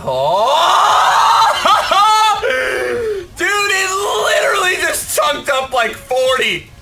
Oh! Dude, it literally just chunked up like 40.